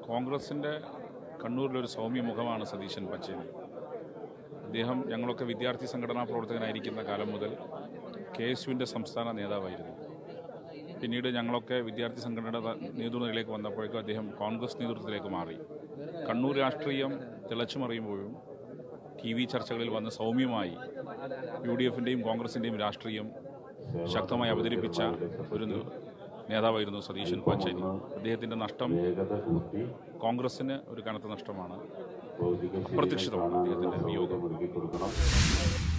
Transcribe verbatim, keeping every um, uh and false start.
കോൺഗ്രസിൻ്റെ കണ്ണൂരിലൊരു സൗമ്യ മുഖമാണ് സതീശൻ പച്ചേരി. അദ്ദേഹം ഞങ്ങളൊക്കെ വിദ്യാർത്ഥി സംഘടനാ പ്രവർത്തകനായിരിക്കുന്ന കാലം മുതൽ കെ എസ് യുവിൻ്റെ സംസ്ഥാന നേതാവായിരുന്നു. പിന്നീട് ഞങ്ങളൊക്കെ വിദ്യാർത്ഥി സംഘടനയുടെ നേതൃത്വത്തിലേക്ക് വന്നപ്പോഴേക്കും അദ്ദേഹം കോൺഗ്രസ് നേതൃത്വത്തിലേക്ക് മാറി. കണ്ണൂർ രാഷ്ട്രീയം തിളച്ചുമറിയുമ്പോഴും ടി വി ചർച്ചകളിൽ വന്ന് സൗമ്യമായി യു ഡി എഫിൻ്റെയും കോൺഗ്രസിൻ്റെയും രാഷ്ട്രീയം ശക്തമായി അവതരിപ്പിച്ച ഒരു നേതാവായിരുന്നു സതീശൻ പാച്ചേരി. അദ്ദേഹത്തിൻ്റെ നഷ്ടം കോൺഗ്രസിന് ഒരു കനത്ത നഷ്ടമാണ്. അപ്രതീക്ഷിതമാണ് അദ്ദേഹത്തിൻ്റെ വിയോഗം.